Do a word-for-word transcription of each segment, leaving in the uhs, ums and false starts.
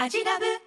アジラブ上がり。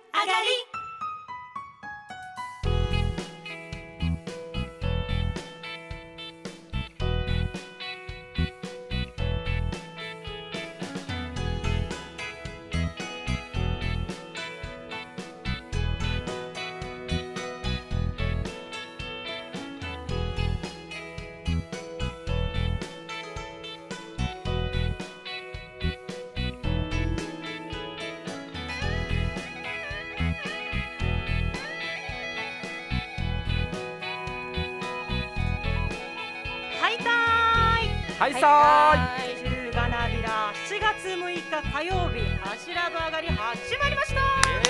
はいさーい。 週がなびらしちがつむいか火曜日、アジラブ上がり始まりました。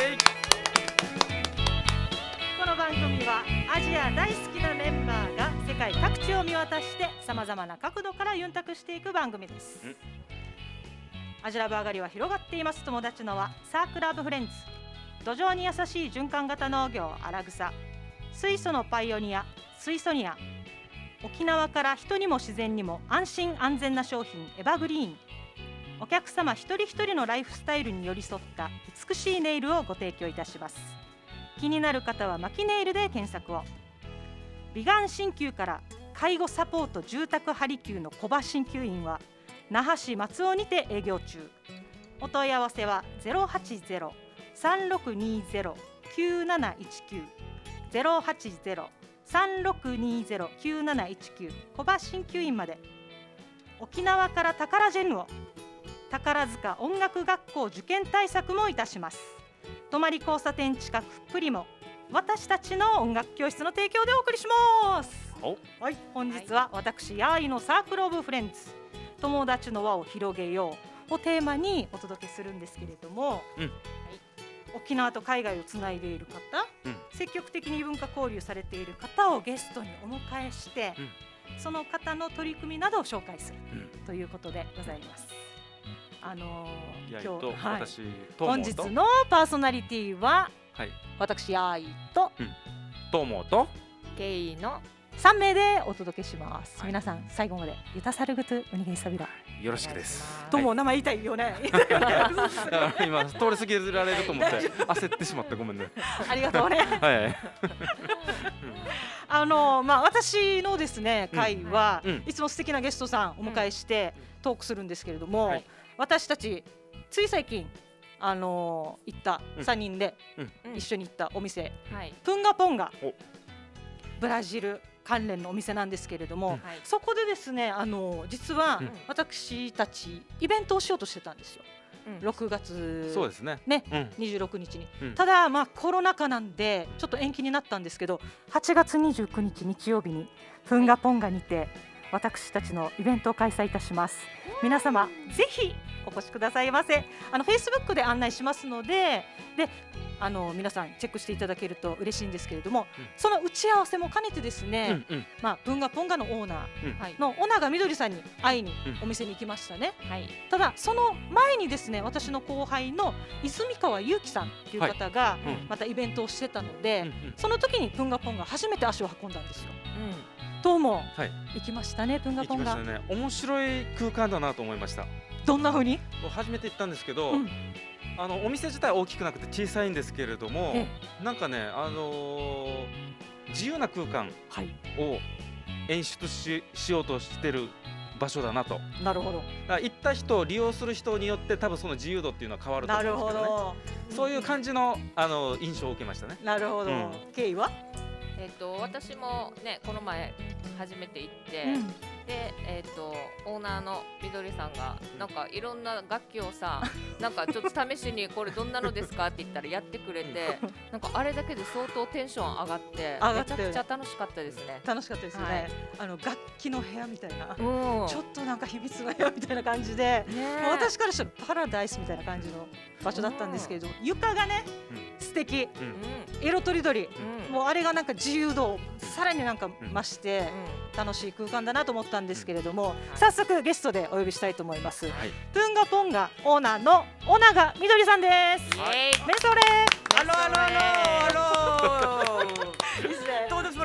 この番組はアジア大好きなメンバーが世界各地を見渡してさまざまな角度からユンタクしていく番組です。アジラブ上がりは広がっています友達の輪、サークル・アブ・フレンズ、土壌に優しい循環型農業アラグサ、水素のパイオニア水素ニア、沖縄から人にも自然にも安心安全な商品エバグリーン、お客様一人一人のライフスタイルに寄り添った美しいネイルをご提供いたします。気になる方はマキネイルで検索を。美顔鍼灸から介護サポート住宅張り灸の小葉鍼灸院は那覇市松尾にて営業中。お問い合わせは ゼロはちゼロ さんろくにゼロ きゅうなないちきゅう ゼロはちゼロ さんろくにゼロ きゅうなないちきゅう 小葉鍼灸院まで。沖縄から宝ジェヌを、宝塚音楽学校受験対策もいたします。泊まり交差点近くプリモ、私たちの音楽教室の提供でお送りします。はい、本日は私ヤーイのサークルオブフレンズ、友達の輪を広げようをテーマにお届けするんですけれども、うん、はい、沖縄と海外をつないでいる方、うん、積極的に文化交流されている方をゲストにお迎えして、うん、その方の取り組みなどを紹介する、うん、ということでございます。あのー、今日、はい、私本日のパーソナリティは、はい、私ヤーイと、 うん、トモとケイのさんめいでお届けします。はい、皆さん最後までユタサルグトゥウニゲイサビラよろしくです。 とも名前言いたいよね。 今通り過ぎられると思って焦ってしまってごめんね。 ありがとうね。はいはい。あのまあ私のですね会は、うん、いつも素敵なゲストさんお迎えしてトークするんですけれども、はい、私たちつい最近あの行ったさんにんで一緒に行ったお店、うんはい、プンガポンガ、ブラジル関連のお店なんですけれども、うん、そこでですねあの実は私たちイベントをしようとしてたんですよ、うん、ろくがつそうですね、 ね、うん、にじゅうろくにちに、うん、ただまあコロナ禍なんでちょっと延期になったんですけど、はちがつにじゅうくにち日曜日にプンガポンガにて私たちのイベントを開催いたします。皆様ぜひお越しくださいませ。あの フェイスブック で案内しますので、であの皆さんチェックしていただけると嬉しいんですけれども、うん、その打ち合わせも兼ねてですね、うんうん、まあ、プンガポンガのオーナーの尾長みどりさんに会いにお店に行きましたね、うんはい、ただその前にですね私の後輩の泉川祐希さんっていう方がまたイベントをしてたので、はいうん、その時にプンガポンガ初めて足を運んだんですよ、うん、どうも、はい、行きましたねプンガポンガ。 行きましたね。面白い空間だなと思いました。 どんな風に？ 初めて行ったんですけど、うん、あのお店自体大きくなくて小さいんですけれども、なんかね、あのー、自由な空間を演出 し, しようとしてる場所だなと。 なるほど。 行った人、利用する人によって多分その自由度っていうのは変わると思うんですけどね。なるほど。そういう感じの、あの印象を受けましたね。 なるほど。うん、経緯は？ えっと私もねこの前初めて行って、うん、でえっとオーナーのみどりさんがなんかいろんな楽器をさなんかちょっと試しにこれどんなのですかって言ったらやってくれて、なんかあれだけで相当テンション上がってめちゃくちゃ楽しかったですね。 楽しかったですね、はい、あの楽器の部屋みたいな、ちょっとなんか秘密の部屋みたいな感じで、私からしたらパラダイスみたいな感じの場所だったんですけど、床がね、うん、素敵、うん、色とりどり、うん、もうあれがなんか自由度をさらになんか増して、うん、楽しい空間だなと思ったんですけれども、うん、早速ゲストでお呼びしたいと思います、はい、プンガポンガオーナーの尾長みどりさんです。メンソーレアロアロアロアロどうですも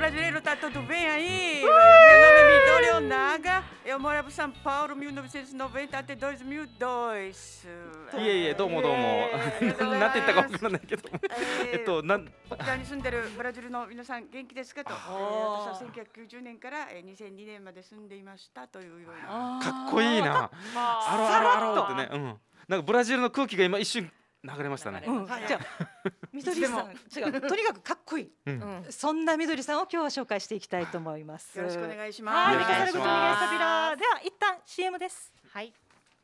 brasileiro tá tudo bem aí? Meu nome é Midori Onaga. Eu morava em São Paulo, mil novecentos e noventa até dois mil e dois. いえいえ、どうもどうも。なんて言ったかわからないけど。えっと、なん。 こちらに住んでるブラジルの皆さん元気ですかと。私はせんきゅうひゃくきゅうじゅうねんからにせんにねんまで住んでいましたというような。 かっこいいな。あろあろあろってね。うん。なんかブラジルの空気が今一瞬流れましたね。 じゃあ、みどりさん、違う、とにかくかっこいい。そんなみどりさんを今日は紹介していきたいと思います。 よろしくお願いします。 はい、ミカサルグトミゲサビラ。では一旦 シーエム です。 はい。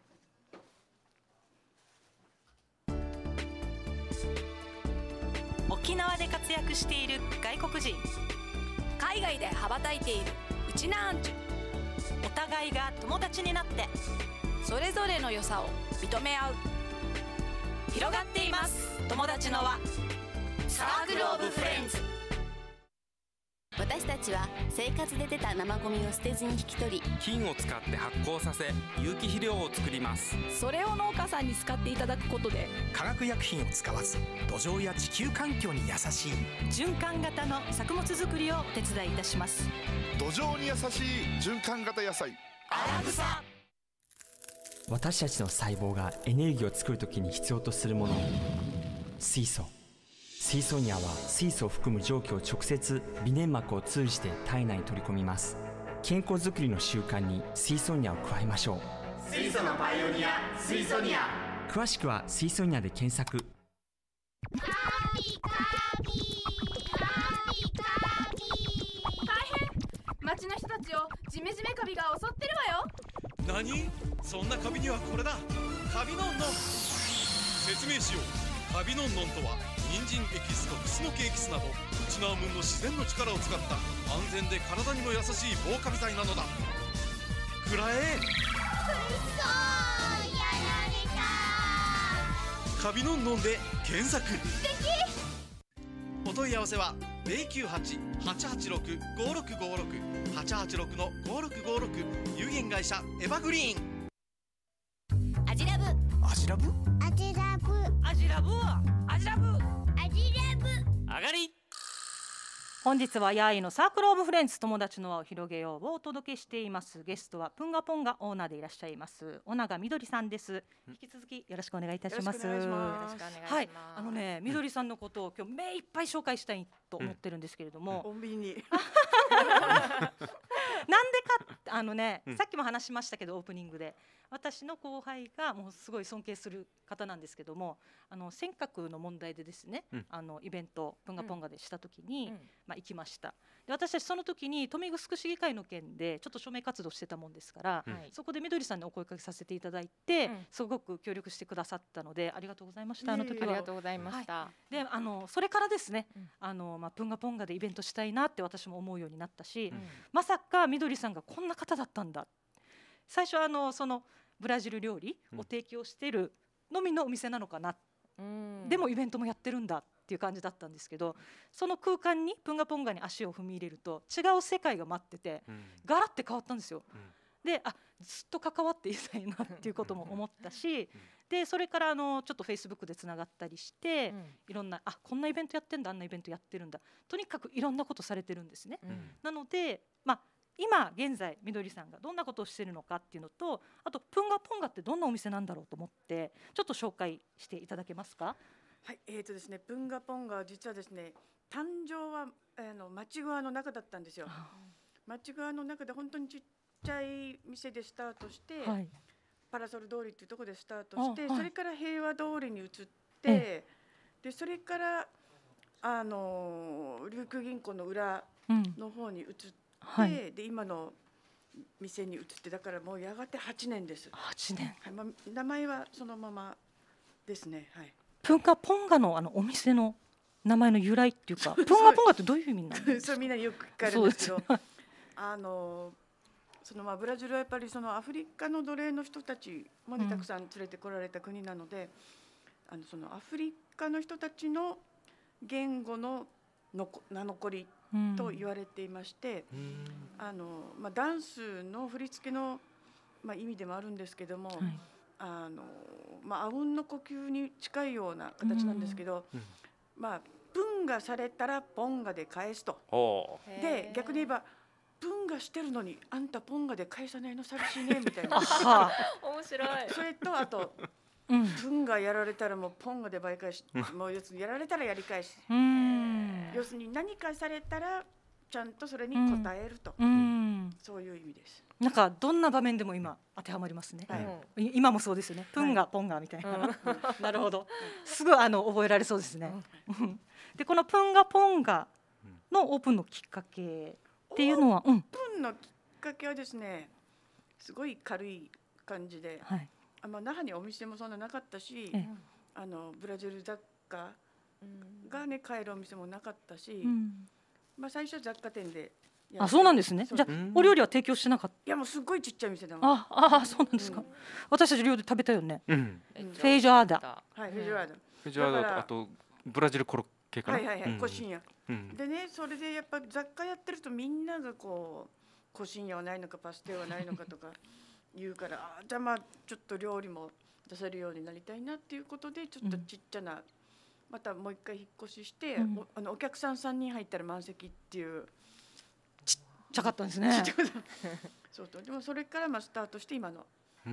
沖縄で活躍している外国人、 海外で羽ばたいているウチナーンチュ、 お互いが友達になってそれぞれの良さを認め合う、 広がっています友達の輪、サークルオブフレンズ。 私たちは生活で出た生ゴミを捨てずに引き取り、 菌を使って発酵させ有機肥料を作ります。 それを農家さんに使っていただくことで化学薬品を使わず土壌や地球環境に優しい循環型の作物作りをお手伝いいたします。 土壌に優しい循環型野菜アラブサ。 私たちの細胞がエネルギーを作るときに必要とするもの、水素。水素ニアは水素を含む蒸気を直接微粘膜を通じて体内に取り込みます。健康づくりの習慣に水素ニアを加えましょう。 水素のパイオニア、水素ニア。 詳しくは水素ニアで検索。 大変、町の人たちをジメジメカビが襲ってるわよ。 何？そんなカビにはこれだ。カビノンノン。説明しよう。カビノンノンとは人参エキスとクスノキエキスなどウチナームンの自然の力を使った安全で体にも優しい防カビ剤なのだ。くらえ。くっそー、やられた。カビノンノンで検索。素敵。お問い合わせはゼロきゅうはち はちはちろく ごろくごろく はちはちろくのごろくごろく、有限会社エバグリーン。 アジラブアジラブアジラブアジラブアジラブアジラブ上がり。 本日はヤーイのサークルオブフレンズ、友達の輪を広げようをお届けしています。ゲストはプンガポンガオーナーでいらっしゃいます尾長みどりさんです。引き続きよろしくお願いいたします。 よろしくお願いします。 はい、あのね、みどりさんのことを今日目いっぱい紹介したいと思ってるんですけれども、 穏便になんでか、あのね、さっきも話しましたけどオープニングで、私の後輩がもうすごい尊敬する方なんですけども、あの尖閣の問題でですね、うん、あのイベントプンガポンガでした時に、うん、まあ、行きました。で、私たちその時に豊見城市議会の件でちょっと署名活動してたもんですから、うん、そこでみどりさんにお声かけさせていただいて、うん、すごく協力してくださったのでありがとうございました。あの時はありがとうございました、 はい、で、あのそれからですね、うん、あのまあ、プンガポンガでイベントしたいなって私も思うようになったし、うん、まさかみどりさんがこんな方だったんだ。最初はあのそのブラジル料理を提供しているのみのお店なのかな、うん、でもイベントもやってるんだっていう感じだったんですけど、その空間にプンガポンガに足を踏み入れると違う世界が待ってて、うん、ガラッて変わったんですよ、うん、で、あ、ずっと関わっていたいなっていうことも思ったし、うん、でそれからあのちょっとフェイスブックでつながったりして、うん、いろんな、あ、こんなイベントやってんだ、あんなイベントやってるんだ、とにかくいろんなことされてるんですね、うん、なので、まあ今現在みどりさんがどんなことをしているのかっていうのと、あとプンガポンガってどんなお店なんだろうと思ってちょっと紹介していただけますか。 はい、えーとですね、プンガポンガ実はですね、誕生はあの町側の中だったんですよ。町側の中で本当にちっちゃい店でスタートして、はい、パラソル通りっていうところでスタートして、はい、それから平和通りに移って、でそれからあの琉球銀行の裏の方に移って、はい、で今の店に移って、だからもうやがてはちねんです。 はちねん、 はい、まあ、名前はそのままですね。はい、 プンガポンガのあのお店の名前の由来っていうか、プンガポンガってどういう意味なんですか。 そう、みんなよく聞かれるんですけど、あのそのまあブラジルはやっぱりそのアフリカの奴隷の人たちもね、たくさん連れてこられた国なので、うん、あのそのアフリカの人たちの言語ののこ名残りと言われていまして、うん、あのまあ、ダンスの振り付けの、まあ、意味でもあるんですけども、はい、あのまあ、阿吽の呼吸に近いような形なんですけど、うん、まあ、 プンがされたらポンガで返すと。で逆に言えばプンがしてるのにあんたポンガで返さないの寂しいねみたいな。 面白い。 それとあと、うん、プンがやられたらもうポンガで倍返し、もう要するにやられたらやり返し。要するに何かされたらちゃんとそれに応えると、うん、そういう意味です。 なんかどんな場面でも今当てはまりますね。はい、今もそうですよね。プンがポンガみたいな。はい、なるほど。すぐあの覚えられそうですね。でこのプンガポンガのオープンのきっかけっていうのは、 オープンのきっかけはですね、すごい軽い感じで、はい、あまあ那覇にお店もそんななかったし、ええ、あのブラジル雑貨がね買えるお店もなかったし、うん、まあ最初雑貨店で。 あ、そうなんですね。じゃあお料理は提供してなかった。 いやもうすごいちっちゃい店だもん。 ああ、そうなんですか。うん、私たち料理食べたよね。うん、フェイジョアーダ。 はい、フェイジョアーダ。 フェイジョアーダとあとブラジルコロッケかな。 はいはいはい、コシンヤ。でね、それでやっぱ雑貨やってるとみんながこうコシンヤはないのかパステはないのかとか言うから、あじゃあまあちょっと料理も出せるようになりたいなっていうことでちょっとちっちゃな、うん、またもう一回引っ越しして、うん、お, あのお客さんさんにん入ったら満席っていう。 ちっちゃかったんですね。 そうとでもそれからまあスタートして今の。 うん、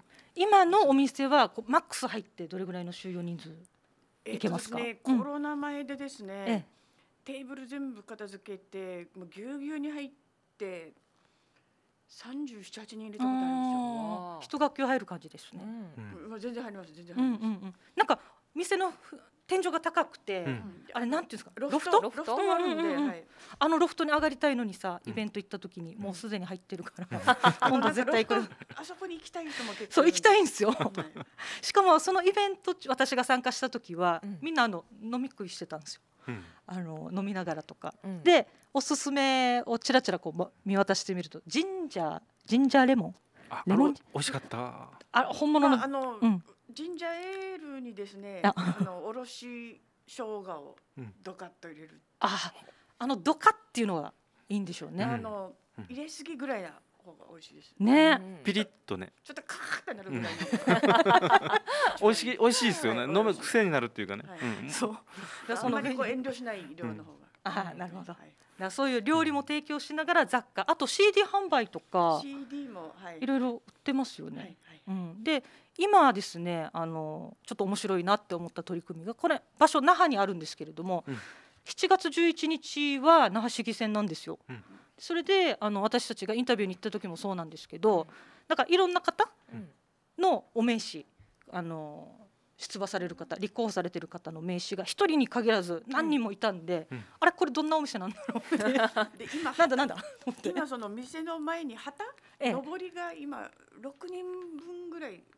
今のお店はマックス入ってどれぐらいの収容人数いけますか？ えっとですね、コロナ前でですね、ええ、テーブル全部片付けてもうぎゅうぎゅうに入ってさんじゅうなな、はちにん入れたことあるんですよ。 一学級入る感じですね。 うん、全然入ります全然入ります。うんうんうん、 なんか店の天井が高くて、うん、あれなんていうんですか、 ロフトロフトもあるんで、うんうんうん、はい、 あのロフトに上がりたいのにさ、イベント行った時にもうすでに入ってるから、うん、今度絶対行く。 あそこに行きたい人も結構そう行きたいんですよ。しかもそのイベント私が参加した時は、うん、みんなあの飲み食いしてたんですよ。うん、あの飲みながらとか、うん、でおすすめをちらちらこう見渡してみるとジンジャージンジャーレモンレモン美味しかった。 あ本物の、 まあ、あの、うん、ジンジャーエールにですね、ああのおろし生姜をドカッと入れる、うん、 ああのドカッっていうのがいいんでしょうね。 あの、うん、入れすぎぐらいな方が美味しいですね。 ね、ピリッとね。 ちょっとカーってなるぐらい、 うん、美味しい美味しいですよね。はい、飲む癖になるっていうかね。はい、 うん、そう。 あんまりこう遠慮しない量の方が。 うん、あなるほど。はい、だそういう料理も提供しながら雑貨、あと シーディー 販売とかシーディー も、はい、 いろいろ売ってますよね。はいはい、うん、で今ですねあのちょっと面白いなって思った取り組みがこれ場所那覇にあるんですけれども、うん、しちがつじゅういちにちは那覇市議選なんですよ。うん、それであの私たちがインタビューに行った時もそうなんですけど、うん、なんかいろんな方のお名刺、あの出馬される方立候補されてる方の名刺が一人に限らず何人もいたんで、うん、あれこれどんなお店なんだろうってで今なんだなんだ今その店の前に旗、ええ、上りが今ろくにんぶんぐらい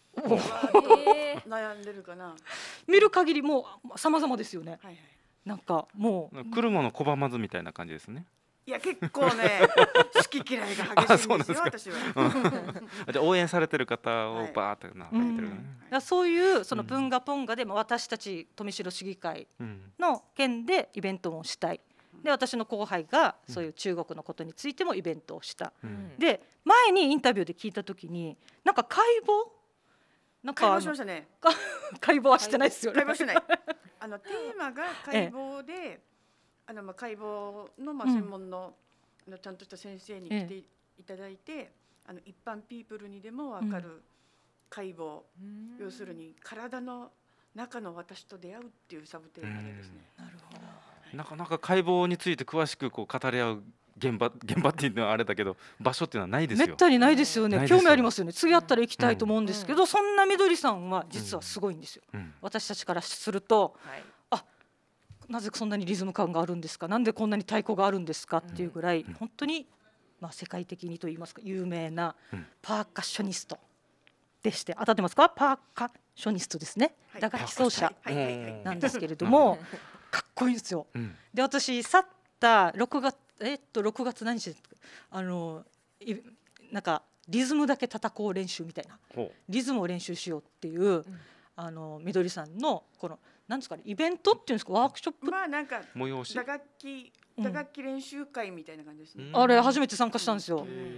悩んでるかな。 見る限りもう様々ですよね。はいはい、なんかもう来るもの拒まずみたいな感じですね。 いや結構ね好き嫌いが激しいんですよ私は。 じゃ応援されてる方をバーってなってるね。 うん、そういうそのプンガポンガでも私たち富城市議会の件でイベントもしたい。で私の後輩がそういう中国のことについてもイベントをした。うん、で前にインタビューで聞いた時になんか解剖なんか解剖しましたね。 解剖はしてないですよね。 解剖してない。あのテーマが解剖で。ええあのまあ解剖のまあ専門の、うん、ちゃんとした先生に来ていただいて、ええ、あの一般ピープルにでも分かる解剖、うん、要するに体の中の私と出会うっていうサブテーマでですね。 なるほど。 なかなか解剖について詳しくこう語り合う現場現場っていうのはあれだけど場所っていうのはないですよ。 めったにないですよね。興味ありますよね。次あったら行きたいと思うんですけど、うん、そんなみどりさんは実はすごいんですよ。うん、私たちからすると。はい、なぜそんなにリズム感があるんですか、なんでこんなに太鼓があるんですかっていうぐらい、うん、本当に、まあ、世界的にといいますか有名なパーカッショニストでして、当たってますか？パーカッショニストですね、はい、打楽器奏者なんですけれども、かっこいいんですよ。うん、で私去ったろくがつえっとろくがつ何日あのなんかリズムだけ叩こう練習みたいな、リズムを練習しようっていう、うん、あのみどりさんのこのなんですかね、イベントっていうんですか、ワークショップ、 まあなんか催し打楽器打楽器練習会みたいな感じですね。 うん、あれ初めて参加したんですよ。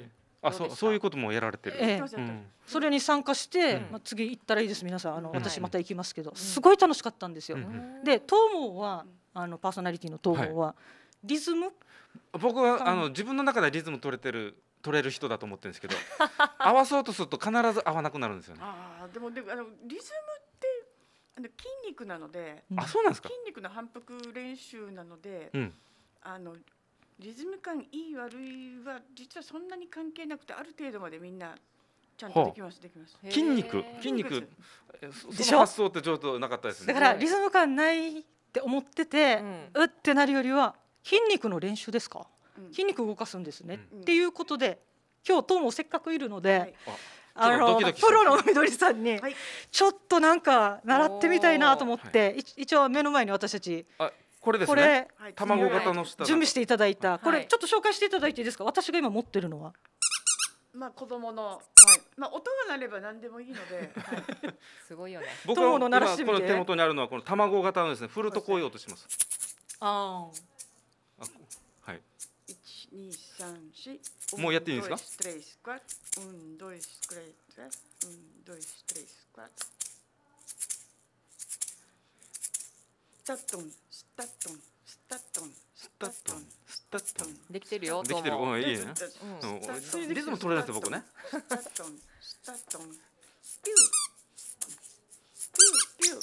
あ、そうそういうこともやられてる。 ええ、うん、それに参加して、うん、まあ次行ったらいいです皆さんあの、うん、私また行きますけど、うん、すごい楽しかったんですよ。うん、で東毛はあのパーソナリティの東毛は、はい、リズム僕はあの自分の中でリズム取れてる取れる人だと思ってるんですけど合わそうとすると必ず合わなくなるんですよね。 あでもであのリズムってあの筋肉なので、 あ、そうなんですか。 筋肉の反復練習なので、 うん、 あのリズム感いい悪いは実はそんなに関係なくてある程度までみんなちゃんとできますできます。 筋肉筋肉その発想ってちょっとなかったですね。 だからリズム感ないって思ってて、うん、うってなるよりは筋肉の練習ですか、うん、筋肉動かすんですね、うん、っていうことで今日東もせっかくいるので、はい、あのプロのみどりさんにちょっとなんか習ってみたいなと思って、はい、一応目の前に私たちあこれですね、卵型の下準備していただいたこれちょっと紹介していただいていいですか。私が今持ってるのはまあ子供の、はい、まあ音が鳴れば何でもいいので、はい、 すごいよね。 僕は今この手元にあるのはこの卵型のですね、振るとこういう音します。 ああ、はい。 一二三四。 もうやっていいんですか。 ストレイスクワット、うんどいスクレイト、うんどいストレイスクワット。スタットンスタットンスタットンスタットンスタットン。 できてるよ。 できてる。うん、いいね。うん、リズム取れないです僕ね。 スタットンスタットンピューピューピュー。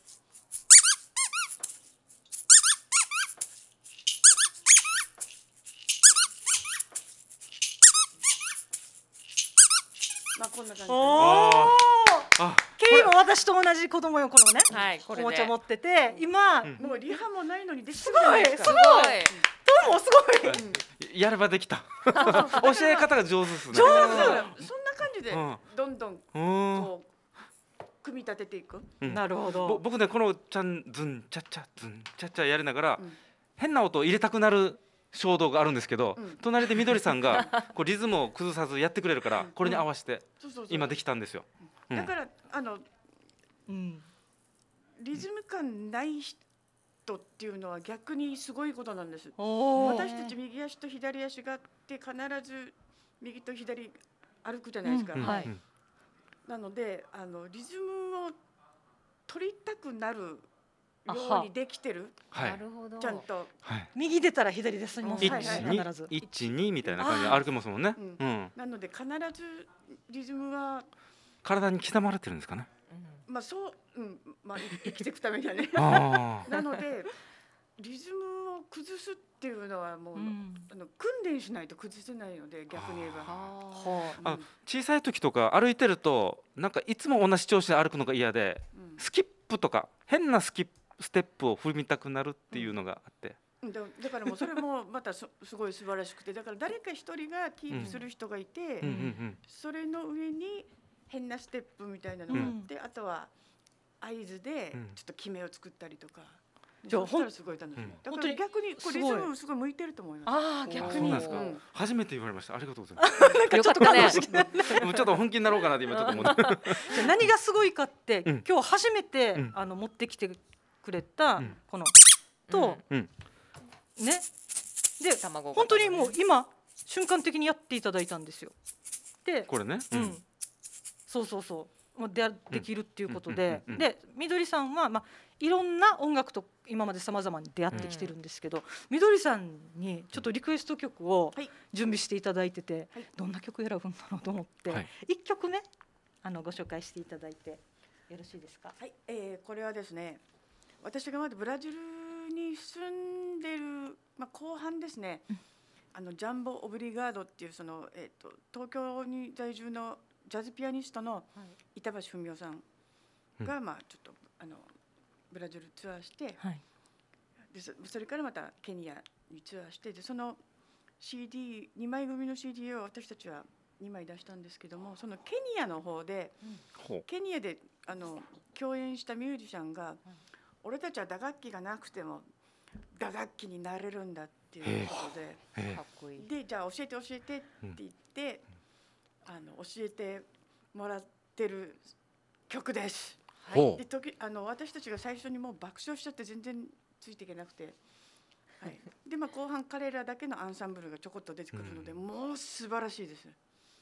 まあこんな感じ。 あ、ケイも私と同じ子供よこのね、はい、おもちゃ持ってて、今もうリハもないのにできすごいすごい。どうもすごい。やればできた。教え方が上手ですね。 上手。そんな感じでどんどんこう組み立てていく。 なるほど。 僕ねこのちゃんズンチャチャズンチャチャやりながら変な音を入れたくなる衝動があるんですけど、うん、隣でみどりさんがこうリズムを崩さずやってくれるからこれに合わせて今できたんですよ。 うん、だからあの、うん、リズム感ない人っていうのは逆にすごいことなんです。私たち右足と左足があって必ず右と左歩くじゃないですか。うんはい、なのであのリズムを取りたくなるようにできてる。 なるほど。 ちゃんと、 はい、右出たら左ですもん。 必ず一二みたいな感じで歩けますもんね。うんうん、なので必ずリズムは体に刻まれてるんですかね。 うん、まあそう、うん、まあ生きていくためにはね。なのでリズムを崩すっていうのはもう、うん、あの訓練しないと崩せないので逆に言えば。 あの小さい時とか歩いてるとなんかいつも同じ調子で歩くのが嫌で、うん、スキップとか変なスキップステップを踏みたくなるっていうのがあって、 うん、だ, だからもうそれもまた す, すごい素晴らしくてだから誰か一人がキープする人がいて、うんうんうん、それの上に変なステップみたいなのがあって、うん、あとは合図でちょっと決めを作ったりとか、うん、そしたらすごい楽しい、うん、だから逆にこうリズムすごい向いてると思います。 ああ逆にそうなんですか、うん、初めて言われました。ありがとうございます。 なんかちょっと楽しくなる。 ちょっと本気になろうかなって今ちょっと思って。 何がすごいかって、うん、今日初めて、うん、あの持ってきてくれたこの、うん、と、うん、ねで本当にもう今瞬間的にやっていただいたんですよ。でこれね、 うん、そうそうそうもうでできるっていうことで、うん、でみどりさんはまあいろんな音楽と今までさまざまに出会ってきてるんですけど、うん、みどりさんにちょっとリクエスト曲を準備していただいてて、はい、どんな曲選ぶんだろうと思って、はい、いっきょくめあのご紹介していただいてよろしいですか。 はい、えー、これはですね私がまだブラジルに住んでる、まあ、後半ですね、うん、あのジャンボ・オブリガードっていうその、えー、と東京に在住のジャズピアニストの板橋文夫さんが、うん、まあ、ちょっとあのブラジルツアーして、はい、で そ, それからまたケニアにツアーしてでその シーディーに 枚組の シーディー を私たちはにまい出したんですけどもそのケニアの方で、うん、ケニアであの共演したミュージシャンが、うん俺たちは打楽器がなくても打楽器になれるんだっていうことで、かっこいい。でじゃあ教えて教えてって言って、うん、あの教えてもらってる曲です。はい、で時あの私たちが最初にもう爆笑しちゃって全然ついていけなくて、はい、でまあ後半彼らだけのアンサンブルがちょこっと出てくるので、うん、もう素晴らしいです。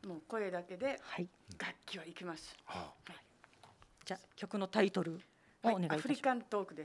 もう声だけで楽器はいきます。はいはい、 じゃあ曲のタイトルをお願いいたします。 はい、アフリカントークです。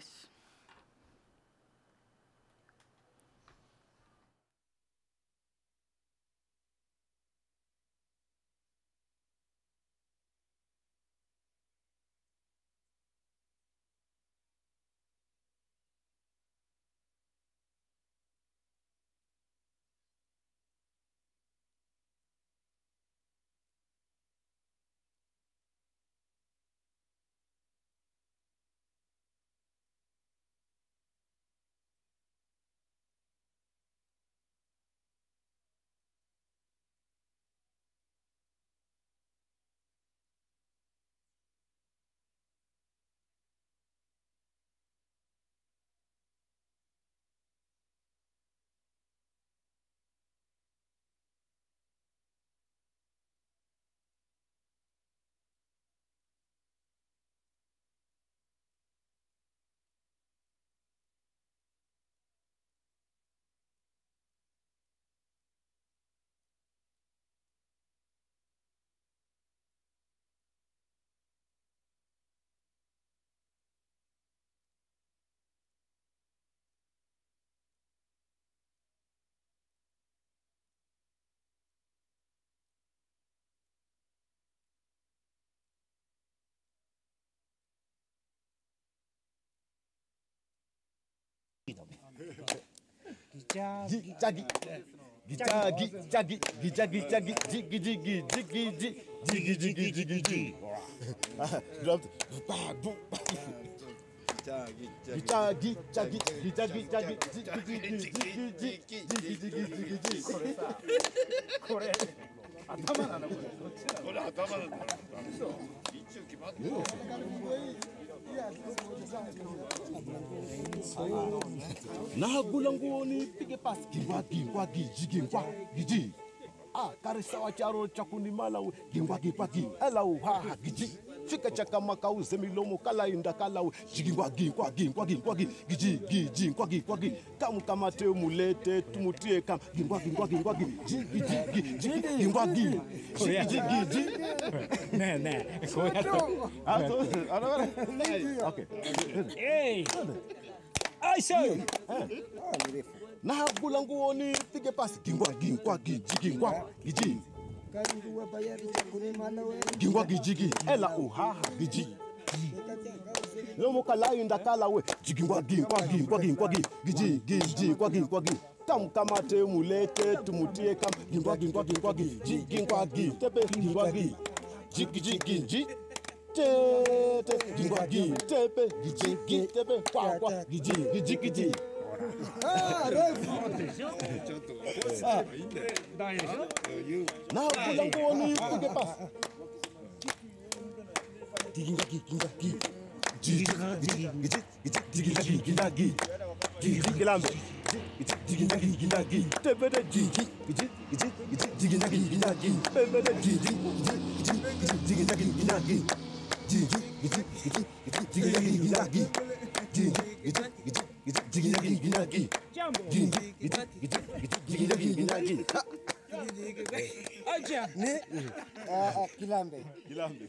ギチャギチャギギチャギチャギギチャギチャギジギジギジギジジギジギジギジギチャギチャギギチャギチャギジギジギジギジギジギジギジこれさこれ頭なのこれこれ頭なんだそう一応決まってるNahagulangoni pige pas gingwa gingwa giji gingwa giji ah karisa wa charo cha kunimala gingwa gingwa gi elau ha ha giji chika chaka makau zemilomo kala inda kala gingwa gingwa gingwa gingwa giji giji gingwa gingwa gi kam kamate mulete tumutie kam gingwa gingwa gingwa giji giji gingwa gi giji giji ne ne ko ya to ah to ara okay hey I show you. Nahagulangoni pige pas gingwa gingwa giji gingwa giji gingwa giji ela uhaha giji lomo kala inda kala we gingwa gingwa gingwa gingwa giji giji gingwa gingwa kam kamate mulete tumutie kam gingwa gingwa gingwa giji gingwa gi tepe gingwa gi jigi jigi ji te gingwa gi tepe giji gi tepe kwa kwa giji giji giji ah refuちょっといいんだよ大でしょなあこの子に行けパスギンガギギンガギジギジギギジギジギガギジギギランドジギガギギガギテベレジギジギジギガギギガギテベレジギジギガギギガギジギジギガギギガギジギジギガギギガギジャンボジギジギガギギガギあじゃねあキランベキランベ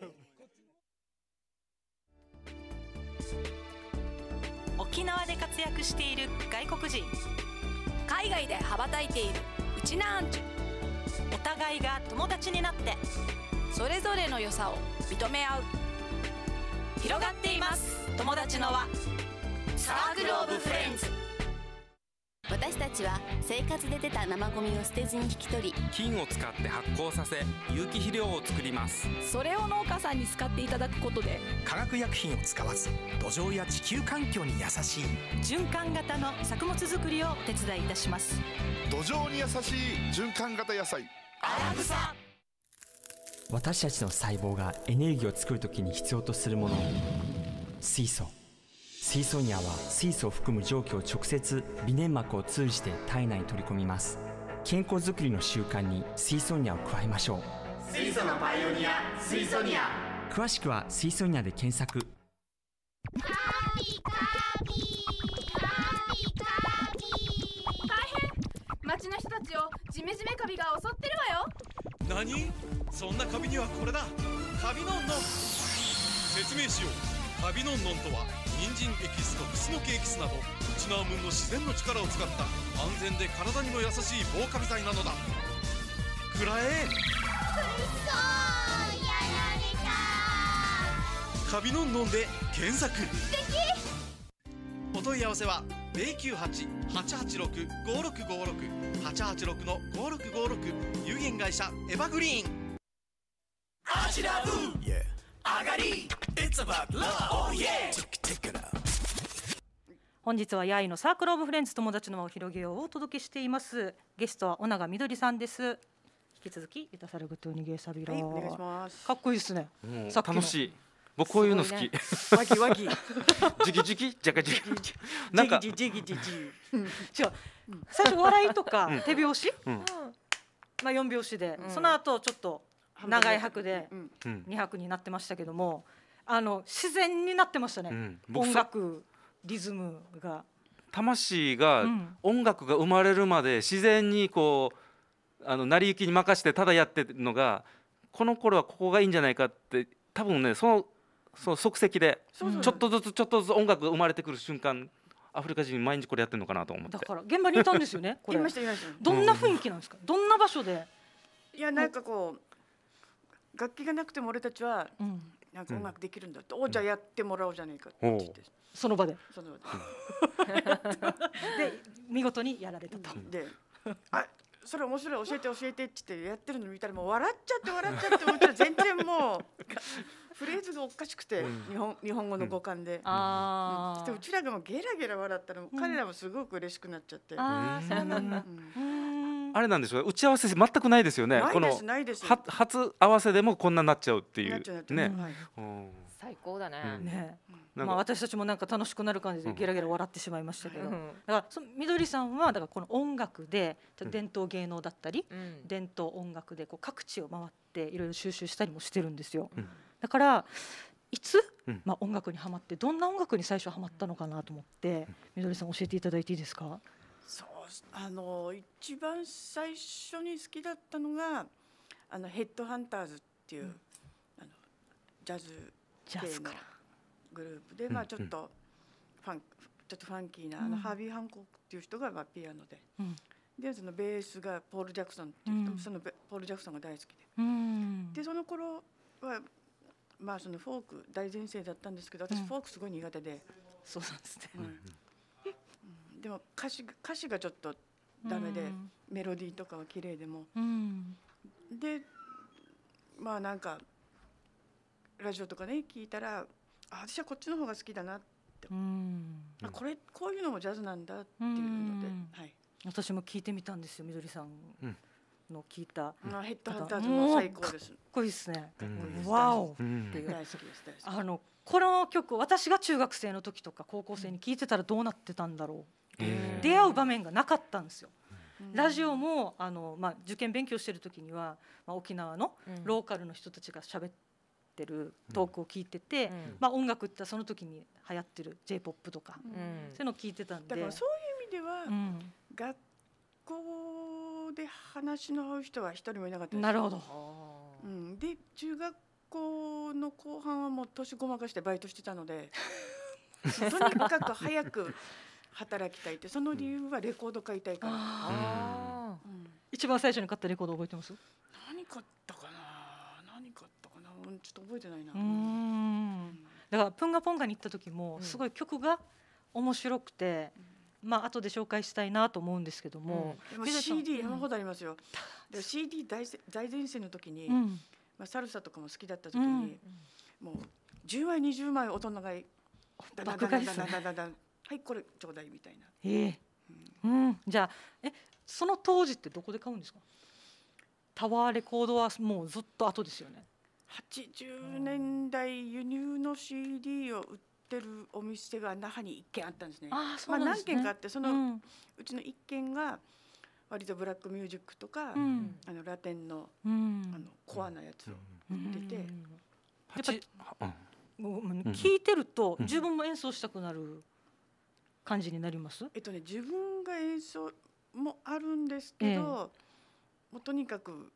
沖縄で活躍している外国人、 海外で羽ばたいているうちなーんちゅ、 お互いが友達になってそれぞれの良さを認め合う、 広がっています友達の輪、 サークルオブフレンズ。 私たちは生活で出た生ゴミを捨てずに引き取り、 菌を使って発酵させ有機肥料を作ります。 それを農家さんに使っていただくことで化学薬品を使わず土壌や地球環境に優しい循環型の作物作りをお手伝いいたします。 土壌に優しい循環型野菜アラグサ。 私たちの細胞がエネルギーを作るときに必要とするもの、水素。水素ニアは水素を含む蒸気を直接微粘膜を通じて体内に取り込みます。健康づくりの習慣に水素ニアを加えましょう。 水素のパイオニア、水素ニア。 詳しくは水素ニアで検索。 カビカビカビカビ、大変、町の人たちをジメジメカビが襲ってるわよ。 何？そんなカビにはこれだ。カビノンノン。説明しよう。カビノンノンとは人参エキスとクスノキエキスなどウチナームンの自然の力を使った安全で体にも優しい防カビ剤なのだ。くらえ。くっそー、やられた。カビノンノンで検索。お問い合わせはゼロきゅうはち はちはちろく ごろくごろく はちはちろくのごろくごろく有限会社エバグリーン。 アジラブ、yeah. 上がり It's about love, oh yeah. Check it out. 本日はヤイのサークルオブフレンズ友達の輪を広げようをお届けしています。ゲストは尾長みどりさんです。引き続きユタサルグトゥーニゲーサビラー、 はい、お願いします。 かっこいいですね。 楽しい。僕こういうの好き。 ワキワキ。 ジキジキジャカジキ。 なんかジキジキジキ。 違う。最初笑いとか手拍子、まあ四拍子で、その後ちょっと長い拍で二拍になってましたけども、あの自然になってましたね。音楽リズムが。 魂が音楽が生まれるまで自然にこうあの成り行きに任せてただやってるのが、この頃はここがいいんじゃないかって多分ね、そのその即席でちょっとずつちょっとずつ音楽が生まれてくる瞬間、アフリカ人毎日これやってるのかなと思って。 だから現場にいたんですよね。これいましたいました。 どんな雰囲気なんですか。どんな場所で。 いやなんかこう楽器がなくても俺たちはなんか音楽できるんだって、おじゃあやってもらおうじゃないかって言って、 その場でその場でで見事にやられたと。 で、あ、それ面白い、教えて教えてって言ってやってるの見たらもう笑っちゃって笑っちゃって思ったら全然もうフレーズがおかしくて、日本日本語の語感で、ああ、うちらがもうゲラゲラ笑ったら彼らもすごく嬉しくなっちゃって。あれなんでしょう、打ち合わせ全くないですよね。 ないですないです。 初合わせでもこんなになっちゃうっていうね。 最高だね。 ね。まあ私たちもなんか楽しくなる感じでゲラゲラ笑ってしまいましたけど、だからそのみどりさんはだからこの音楽で伝統芸能だったり、伝統音楽でこう各地を回っていろいろ収集したりもしてるんですよ。だからいつまあ音楽にハマって、どんな音楽に最初ハマったのかなと思ってみどりさん教えていただいていいですか。 そう、あの一番最初に好きだったのがあのヘッドハンターズっていう、あのジャズ系のグループで、まあちょっとファンちょっとファンキーな、あのハービー・ハンコックっていう人がまあピアノで、でそのベースがポール・ジャクソンっていう人、そのポール・ジャクソンが大好きで、でその頃はまあそのフォーク大前世だったんですけど、私フォークすごい苦手で。 そうなんですね。 でも歌詞歌詞がちょっとダメで、メロディーとかは綺麗でも、でまあなんかラジオとかね聞いたら、あ、私はこっちの方が好きだなって、あ、これこういうのもジャズなんだっていうので、はい、 私も聞いてみたんですよ、みどりさんの聞いた。 ヘッドハンターズも最高です。 かっこいいですね。ワオっていう。 大好きです。 あのこの曲、私が中学生の時とか高校生に聞いてたらどうなってたんだろう。出会う場面がなかったんですよ。ラジオもあの、まあ、受験勉強してる時には、まあ、沖縄のローカルの人たちが喋ってるトークを聞いてて、うん、まあ、音楽ってその時に流行ってる ジェイポップ とか、うん、そういうのを聞いてたんで、 だからそういう意味では、うん、学校で話の合う人は一人もいなかったです。 なるほど。 うん、で中学校の後半はもう年ごまかしてバイトしてたのでとにかく早く働きたいって、その理由はレコード買いたいから。 あ、うん、一番最初に買ったレコード覚えてます？ 何買ったかな何買ったかなちょっと覚えてないな。 うーん、だからプンガポンガに行った時もすごい曲が面白くて、うん、まあ後で紹介したいなと思うんですけども、 うん、でも シーディー 山ほどありますよ。で シーディー 大, 大前線の時に、うん、まあ、サルサとかも好きだった時に、うん、もうじゅうまいにじゅうまい大人が爆買いですね。 はい、これちょうだいみたいな。 えーうんうん、じゃあえその当時ってどこで買うんですか？タワーレコードはもうずっと後ですよね。 はちじゅうねんだい輸入の シーディー を売ってるお店が那覇にいっけんあったんですね。 あ、そうなんですね。 まあ、何軒かあって、その、うん、うちのいっけんが割とブラックミュージックとか、うん、あのラテンの、うん、あのコアなやつを売ってて、うん、 やっぱ、うん、聞いてると自分も演奏したくなる感じになります？ えっとね、自分が演奏もあるんですけど、ええ、もうとにかく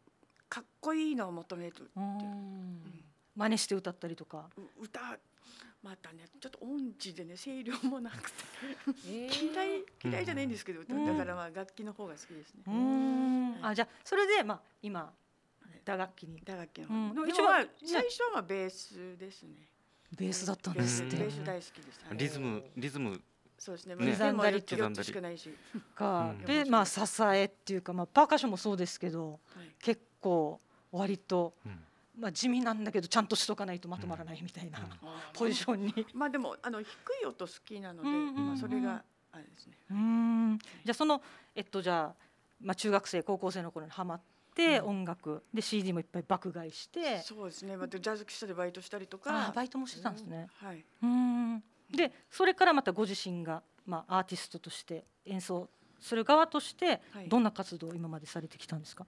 かっこいいのを求めるっていう、うんうん真似して歌ったりとか。 歌またねちょっと音痴でね声量もなくてえー、嫌い嫌いじゃないんですけど、うん、だからまあ楽器の方が好きですね。 うんあじゃあそれでまあ今打楽器に打楽器の方、うん、でも一番最初はまあベースですね。 ベースだったんですって。 ベース大好きです。 リズムリズムそうですね。 刻んだり刻んだりしかないし。 かでまあ支えっていうかまあパーカッションもそうですけど、はい、結構割と、うんまあ地味なんだけどちゃんとしとかないとまとまらないみたいな、うん、ポジションに。 まあでもあの低い音好きなので、まあそれがあれですね。 うんじゃあそのえっとじゃあまあ中学生高校生の頃にハマって、うん、音楽で シーディー もいっぱい爆買いして。 そうですね。またジャズ喫茶でバイトしたりとか。 あバイトもしてたんですね。 うん、はい。 うんでそれからまたご自身がまあアーティストとして演奏する側としてどんな活動を今までされてきたんですか。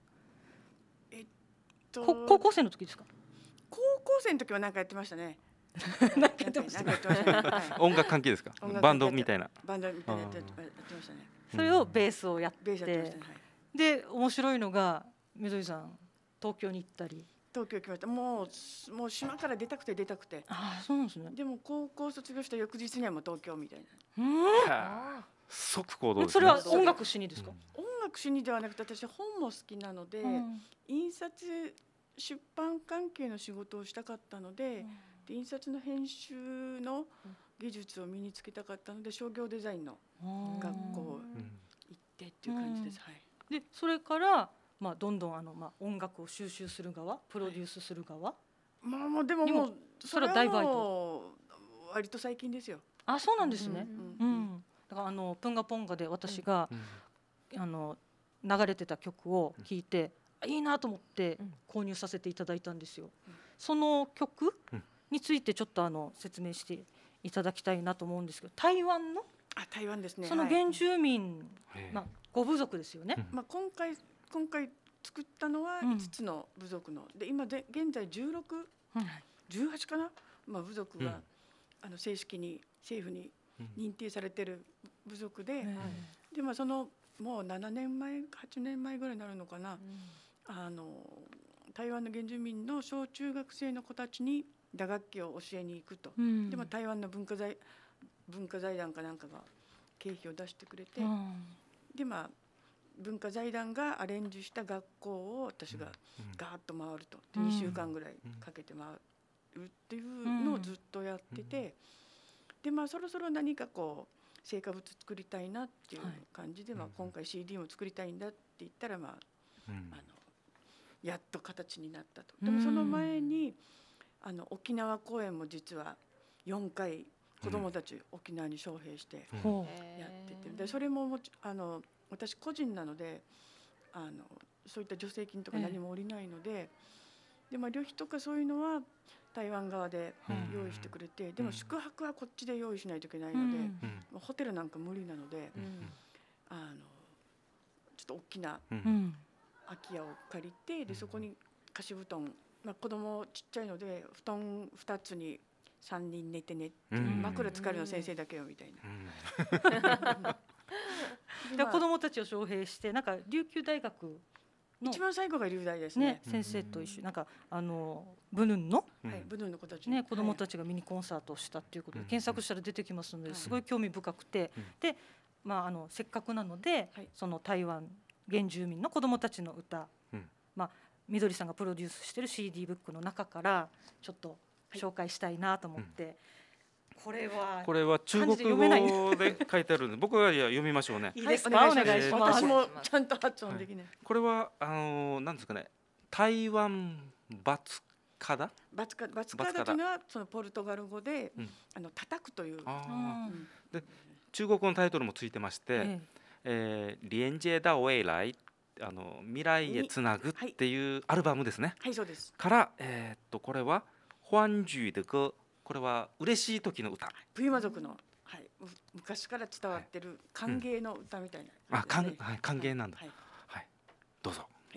高校生の時ですか。 高校生の時は何かやってましたね。 何かやってましたね。 音楽関係ですか。バンドみたいな。 バンドみたいなやってましたね。 それをベースをやって、で面白いのが緑さん東京に行ったり。 東京行きました。もうもう島から出たくて出たくて。 ああそうなんですね。 でも高校卒業した翌日にはもう東京みたいな。 うん。 即行動ですね。 それは音楽しにですか。 音楽しにではなくて私本も好きなので、印刷出版関係の仕事をしたかったので、で印刷の編集の技術を身につけたかったので商業デザインの学校行ってっていう感じです。はい。 でそれからまあどんどんあのまあ音楽を収集する側、プロデュースする側。 まあもうでももうそれはもう割と最近ですよ。 あそうなんですね。うん。だからあのプンガポンガで私があの流れてた曲を聴いて。いいなと思って購入させていただいたんですよ。うん、その曲についてちょっとあの説明していただきたいなと思うんですけど、台湾のあ台湾ですね。 その原住民、はい、まあご部族ですよね。 まあ今回今回作ったのはいつつの部族の、うん、で今で現在じゅうろく、じゅうはちかな、まあ部族が、うん、あの正式に政府に認定されてる部族で、うん、でまあそのもうななねんまえはちねんまえぐらいになるのかな。うんあの台湾の原住民の小中学生の子たちに打楽器を教えに行くと、うん、でも台湾の文化財文化財団かなんかが経費を出してくれて、うん、でまあ文化財団がアレンジした学校を私がガーッと回ると、うん、にしゅうかんぐらいかけて回るっていうのをずっとやってて、うん、でまあそろそろ何かこう成果物作りたいなっていう感じで、はいまあ、今回 シーディー も作りたいんだって言ったらまあ、うん、あのやっと形になったと。でもその前にあの沖縄公演も実はよんかい子どもたち沖縄に招聘してやってて、でそれももちあの私個人なのであのそういった助成金とか何も下りないので、でまあ旅費とかそういうのは台湾側で用意してくれて、でも宿泊はこっちで用意しないといけないので、ホテルなんか無理なので、あのちょっと大きな空き家を借りて、でそこに貸し布団、まあ、子供ちっちゃいので布団ふたつにさんにん寝てねって、うん、枕使えるの先生だけよみたいな、 うん、で子供たちを招聘してなんか琉球大学の一番最後が琉大ですね、 ね先生と一緒なんかあのブヌンの、 はい、ブヌンの子たち、 ね、子供たちがミニコンサートをしたっていうことで、はい、検索したら出てきますので、すごい興味深くて、うん、で、まあ、あのせっかくなので、はい、その台湾原住民の子どもたちの歌、うん、まあ、みどりさんがプロデュースしている シーディー ブックの中からちょっと紹介したいなと思って、はい、これはこれは中国語で書いてあるんで僕はいや読みましょうね。 いいですか、はい、お願いします。 私もちゃんと発音できない、はい、 これはあの何ですかね、台湾バツカダバツカダバツカダというのはそのポルトガル語で、うん、あの叩くという、あ、 うん、で中国語のタイトルもついてまして、えええー、連接到未来、あの未来へつなぐっていうアルバムですね。 はい、そうです。 から、えー、っとこれは欢聚的歌、これは嬉しい時の歌。 プユマ族の、はい、昔から伝わってる歓迎の歌みたいな、ね、 うん、あ、歓、はい、歓迎なんだ。はい、はい、どうぞ。はい。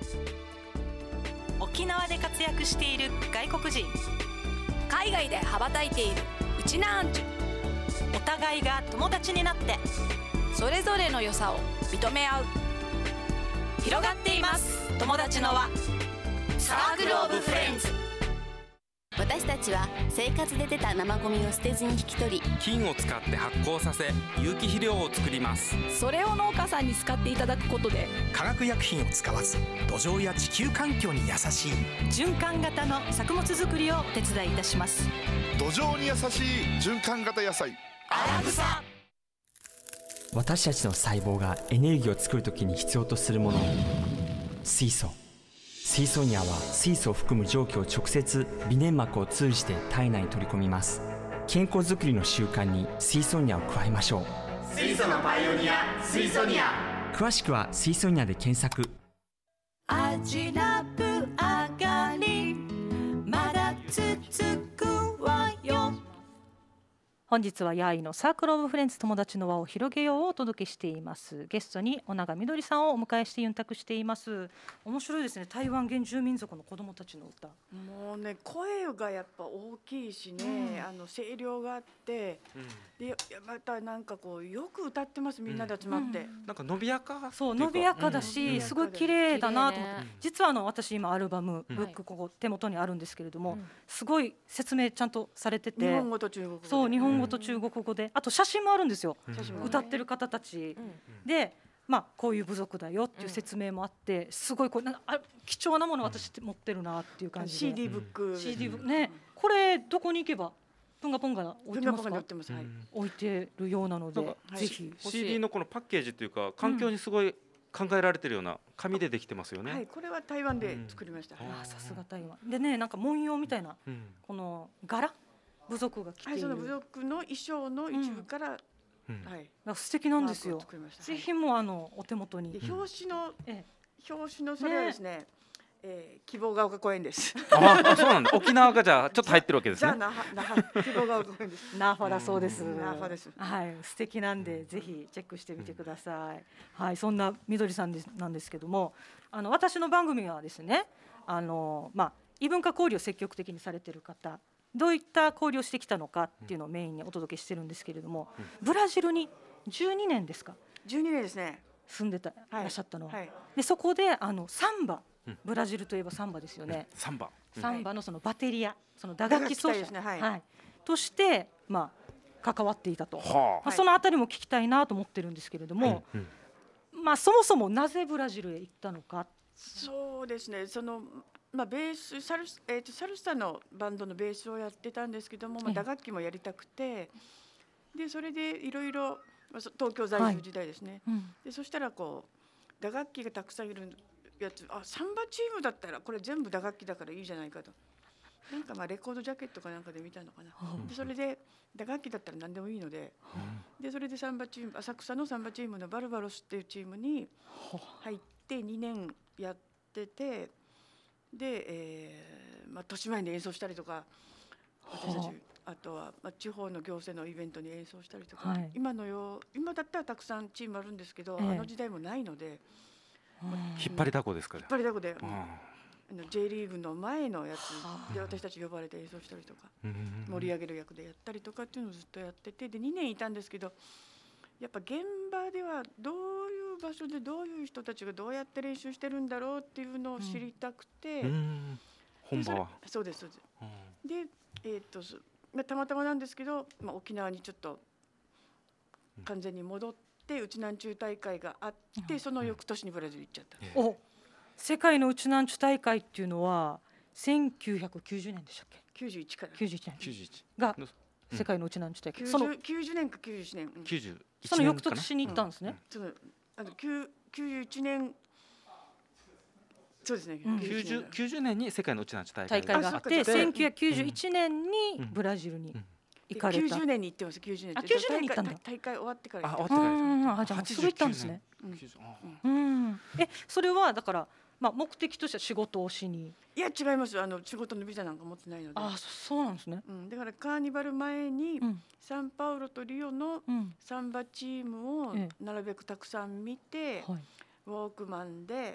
沖縄で活躍している外国人、 海外で羽ばたいているウチナーンチュ、 お互いが友達になってそれぞれの良さを認め合う、 広がっています友達の輪、 サークルオブフレンズ。 私たちは生活で出た生ゴミを捨てずに引き取り、 菌を使って発酵させ有機肥料を作ります。 それを農家さんに使っていただくことで化学薬品を使わず土壌や地球環境に優しい循環型の作物作りをお手伝いいたします。 土壌に優しい循環型野菜アラグサ。 私たちの細胞がエネルギーを作るときに必要とするもの、水素。水素ニアは水素を含む蒸気を直接微粘膜を通じて体内に取り込みます。健康づくりの習慣に水素ニアを加えましょう。 水素のパイオニア、水素ニア。 詳しくは水素ニアで検索。 アジラブ上がりまだ続くわよ。本日はヤイのサークルオブフレンズ友達の輪を広げようをお届けしています。ゲストに尾長みどりさんをお迎えしてユンタクしています。面白いですね。台湾原住民族の子どもたちの歌。 もうね、声がやっぱ大きいしね、うん、あの声量があって、うん、でまたなんかこうよく歌ってます、みんなで集まって、うん、 なんか伸びやか、 そう伸びやかだし、うん、すごい綺麗だなと思って、ね、実はあの私今アルバム、うん、ブックここ手元にあるんですけれども、うん、すごい説明ちゃんとされてて、 日本語と中国語で、 そう日本語と中国語で、あと写真もあるんですよ、うん、歌ってる方たち、うん、で、まあ、こういう部族だよっていう説明もあって、すごいこうなんかあ貴重なもの私持ってるなっていう感じで、 シーディー ブック、 シーディー ブックね、これどこに行けばプンガポンガ置いてますか？ 置いてます、はい、 置いてるようなので、ぜひシーディー のこのパッケージというか環境にすごい考えられてるような紙でできてますよね。 はい、これは台湾で作りました。 あ、さすが台湾でね、なんか文様みたいな、うん、この柄部族が着ている、 はい、その部族の衣装の一部から、 うんはい、素敵なんですよ。ぜひもあのお手元に。 表紙の、ええ、表紙のそれはですね、ねえー、希望が丘公園です。 ああ、そうなんだ。沖縄がじゃあちょっと入ってるわけですね。 じゃあ那覇、那覇希望が丘公園です。 ナーファだそうです。 ナーファです。 はい、素敵なんでぜひチェックしてみてください。うん、はい、そんなみどりさんですなんですけども、あの私の番組はですね、あのまあ異文化交流を積極的にされている方。どういった交流をしてきたのかっていうのをメインにお届けしてるんですけれども、うん、ブラジルにじゅうにねんですか、 じゅうにねんですね、 住んでた、はい、いらっしゃったのは、 はい、 でそこであのサンバ、うん、ブラジルといえばサンバですよね、 うん、サンバ、 うん、サンバのそのバテリア、その打楽器奏者、ね、はいはい、として、まあ、関わっていたと、はあ、まあ、そのあたりも聞きたいなと思ってるんですけれども、はい、まあ、そもそもなぜブラジルへ行ったのか。 そうですね、そのまあ、ベースサル、えー、とサルサのバンドのベースをやってたんですけども、まあ、打楽器もやりたくて、でそれでいろいろ東京在住時代ですね、はい、うん、でそしたらこう打楽器がたくさんいるやつ、あ、サンバチームだったらこれ全部打楽器だからいいじゃないかと、なんかまあレコードジャケットかなんかで見たのかな、うん、でそれで打楽器だったら何でもいいので、うん、でそれでサンバチーム、浅草のサンバチームのバルバロスっていうチームに入ってにねんやってて、で、えーまあ、都市前に演奏したりとか、私たち、あとは、まあ、地方の行政のイベントに演奏したりとか、はい、今のよ今だったらたくさんチームあるんですけど、えー、あの時代もないので、 引っ張りだこですから、 引っ張りだこで、うん、あの J リーグの前のやつで私たち呼ばれて演奏したりとか、盛り上げる役でやったりとかっていうのをずっとやってて、でにねんいたんですけど、やっぱ現場ではどういう場所でどういう人たちがどうやって練習してるんだろうっていうのを知りたくて、うん、 本場はそうですそうです、うん、で、えー、っとまあ、たまたまなんですけど、まあ、沖縄にちょっと完全に戻ってうちなんちゅう大会があって、うん、その翌年にブラジル行っちゃった、 うん、お世界のうちなんちゅう大会っていうのはせんきゅうひゃくきゅうじゅうねんでしたっけ？ きゅうじゅういちからきゅうじゅういちねんきゅうじゅういちが世界のうちなんちゅう大会、 うん、そのきゅうじゅうねんかきゅうじゅういちねん、うん、 きゅうじゅういちねんその翌年に行ったんですね、 うんうん、そのあのきゅうじゅういちねん、そうですね、 うん、きゅうじゅう, きゅうじゅうねんに世界のうちなんちゅう大会があってせんきゅうひゃくきゅうじゅういちねんにブラジルに行かれた、 きゅうじゅうねんに行ってます。きゅうじゅうねん、 あ、きゅうじゅうねんに行ったんだ。 大会終わってから。 あ、終わってから。 あ、じゃあすぐ行ったんですね。うん、え、それはだから、まあ、目的としては仕事をしに。 いや違います。あの仕事のビザなんか持ってないので。 あ、そうなんですね、 うん、だからカーニバル前に、うん、サンパウロとリオのサンバチームをなるべくたくさん見て、うん、はい、ウォークマンで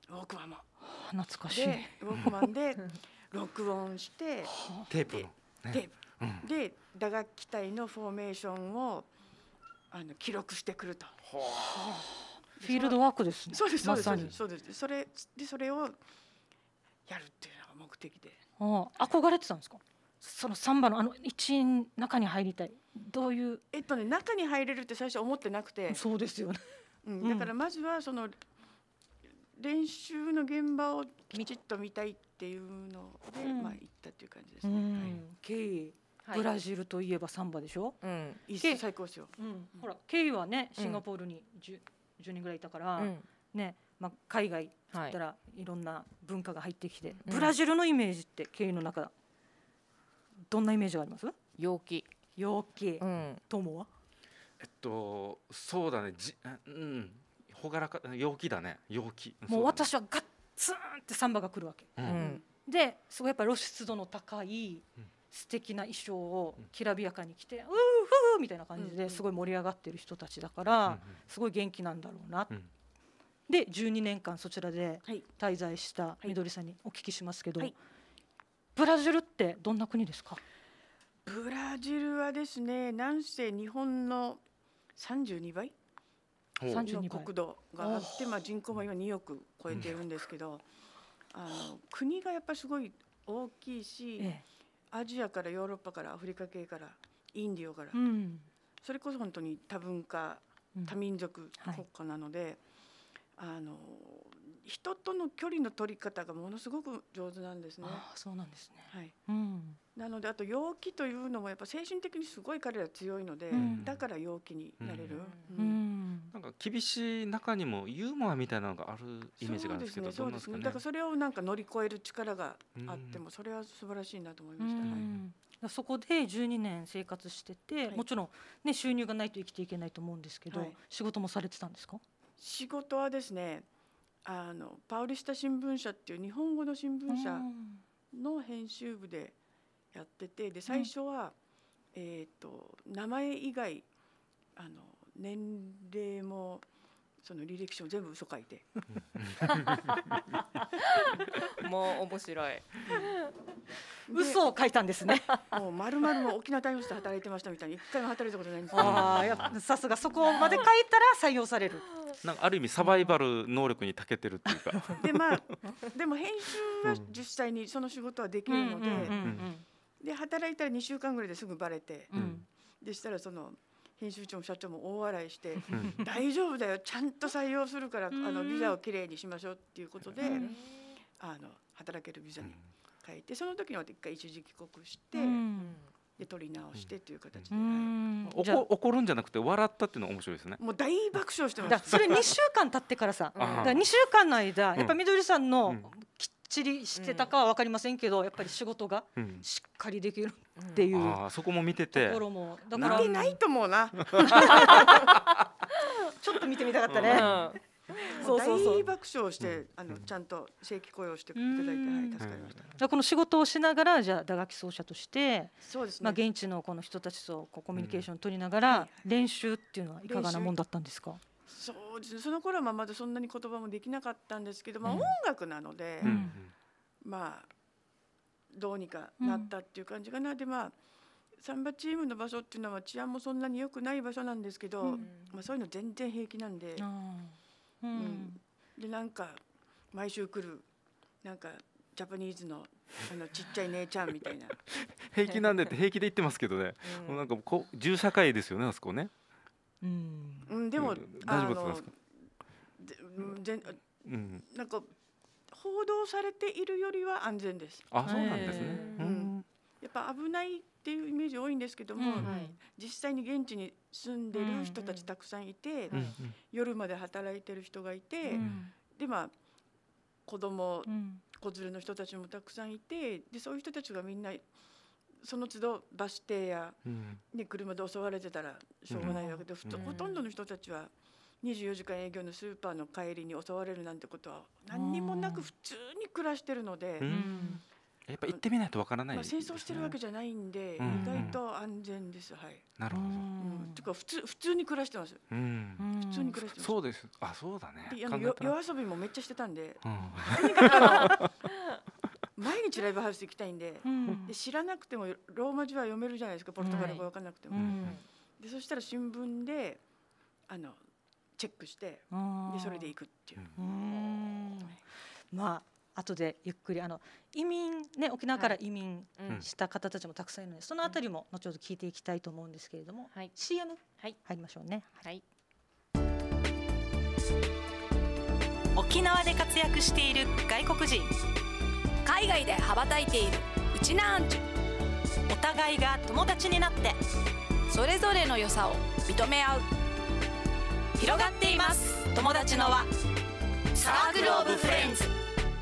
ウォークマンも懐かしい。 でウォークマンで録音してテープの、 ね、テープ、うん、で打楽器隊のフォーメーションをあの記録してくると。 フィールドワークですね。 そうですそうです、 まさにそうです。それでそれをやるっていうのが目的で。 ああ、憧れてたんですか。そのサンバのあの一員中に入りたい。どういう。 えっとね、中に入れるって最初思ってなくて。 そうですよね。 うん、だからまずはその練習の現場をきちっと見たいっていうので、うん、まあ行ったっていう感じですね。はい、 ケイ、ブラジルといえばサンバでしょ。 うん、いいっす、最高ですよ。 うん、ほらケイはねシンガポールにじゅうにんぐらいいたから、うん、ね、まあ海外だったらいろんな文化が入ってきて、うん、ブラジルのイメージってケイの中どんなイメージがあります？ 陽気。 陽気。うん。友は？ えっとそうだね。じうん。ほがらか陽気だね。陽気。 もう私はガッツンってサンバが来るわけ。うん、ですごいやっぱり露出度の高い素敵な衣装をきらびやかに着て、うん、うーふーみたいな感じですごい盛り上がってる人たちだから、すごい元気なんだろうな。うん、でじゅうにねんかんそちらで滞在したみどりさんにお聞きしますけど、はい、ブラジルってどんな国ですか？ ブラジルはですね、なんせ日本のさんじゅうにばいの国土があって、まあ、人口も今におく超えてるんですけど、あの国がやっぱりすごい大きいし、ええ、アジアからヨーロッパからアフリカ系からインディオから、うん、それこそ本当に多文化、多民族国家なので、うん、はい、あの人との距離の取り方がものすごく上手なんですね。 ああ、そうなんですね。 はい、 うん、 なのであと陽気というのもやっぱ精神的にすごい彼ら強いので、うん、だから陽気になれる。うんうん、 なんか厳しい中にもユーモアみたいなのがあるイメージがあるんですけど、 そうですね。だからそれをなんか乗り越える力があっても、それは素晴らしいなと思いました。うん、 はい、そこでじゅうにねん生活してて、はい、もちろんね収入がないと生きていけないと思うんですけど、はい、仕事もされてたんですか？ 仕事はですね、あのパウリスタ新聞社っていう日本語の新聞社の編集部でやってて、で最初は、うん、えっと名前以外あの年齢もその履歴書も全部嘘書いてもう面白い嘘を書いたんですね。 もう丸々も沖縄タイムズで働いてましたみたいに一回も働いたことないんですけど、 ああ、やっぱさすがそこまで書いたら採用される。 なんかある意味サバイバル能力に長けてるっていうかで、まあ、でも編集は実際にその仕事はできるので、で働いたらにしゅうかんぐらいですぐバレて、うん、でしたらその編集長も社長も大笑いして「大丈夫だよ、ちゃんと採用するから、あのビザをきれいにしましょう」っていうことで、あの働けるビザに変えて、その時には一回一時帰国して、で取り直してという形で、 はい、怒るんじゃなくて笑ったっていうのが面白いですね。 もう大爆笑してました。 それにしゅうかん経ってからさ、だからにしゅうかんの間やっぱみどりさんのきっちりしてたかは分かりませんけど、やっぱり仕事がしっかりできるっていう、 あ、そこも見てて、 ところもだから見てないと思うなちょっと見てみたかったね。 そうそうそう、大爆笑して、あのちゃんと正規雇用していただいて、はい、助かりました。 じゃあこの仕事をしながら、じゃあ打楽器奏者として、 そうですね、 まあ現地のこの人たちとこうコミュニケーションを取りながら練習っていうのはいかがなもんだったんですか？ そうですね、その頃はまだそんなに言葉もできなかったんですけど、まあ音楽なので、まあどうにかなったっていう感じかな。で、まあサンバチームの場所っていうのは治安もそんなに良くない場所なんですけど、まあそういうの全然平気なんで。うん、でなんか毎週来るなんかジャパニーズのあのちっちゃい姉ちゃんみたいな平気なんでって平気で言ってますけどね、うん、もうなんかこう銃社会ですよね、あそこね。 うん、うん、でも、うん、 大丈夫なんですか？ でで、うん、なんか報道されているよりは安全です。 あ、そうなんですね。 うん、やっぱ危ないっていうイメージ多いんですけども、うん、はい、実際に現地に住んでる人たちたくさんいて、うんうん、夜まで働いてる人がいて、うん、でまあ子供、うん、子連れの人たちもたくさんいて、でそういう人たちがみんなその都度バス停や、うん、ね、車で襲われてたらしょうがないわけで、うん、ほとんどの人たちはにじゅうよじかん営業のスーパーの帰りに襲われるなんてことは何にもなく普通に暮らしてるので、うん、 やっぱ行ってみないとわからない、 まあ、戦争してるわけじゃないんで、 うん、 意外と安全です。はい。 なるほど。うん、 てか普通普通に暮らしてます。 うん、 普通に暮らしてます。 そうです。あ、そうだね。 あのよ夜遊びもめっちゃしてたんで、 うん、 毎日ライブハウス行きたいんで、うん、で知らなくてもローマ字は読めるじゃないですか。ポルトガル語わかんなくても。うん、でそしたら新聞であのチェックして、でそれで行くっていう。うん、 まあ。後でゆっくりあの移民ね沖縄から移民した方たちもたくさんいるので、はい、そのあたりも後ほど聞いていきたいと思うんですけれども、はい、シーエム 入りましょうね。 はい、 沖縄で活躍している外国人、海外で羽ばたいているウチナーンチュ、 お互いが友達になってそれぞれの良さを認め合う、広がっています友達の輪、サークルオブフレンズ。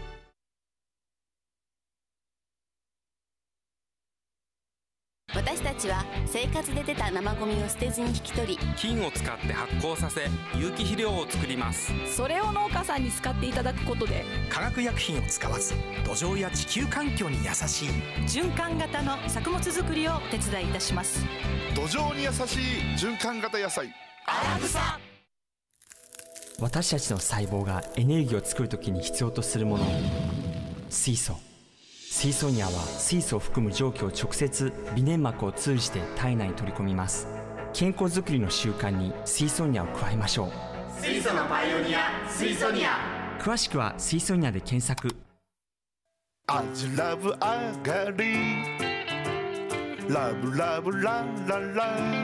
私たちは生活で出た生ゴミを捨てずに引き取り、 菌を使って発酵させ有機肥料を作ります。 それを農家さんに使っていただくことで、 化学薬品を使わず土壌や地球環境に優しい循環型の作物作りをお手伝いいたします。 土壌に優しい循環型野菜アラグサ。 私たちの細胞がエネルギーを作るときに必要とするもの、水素。水素ニアは水素を含む蒸気を直接微粘膜を通じて体内に取り込みます。健康づくりの習慣に水素ニアを加えましょう。 水素のパイオニア、水素ニア。 詳しくは水素ニアで検索。 アジラブアガリラブラブラララ。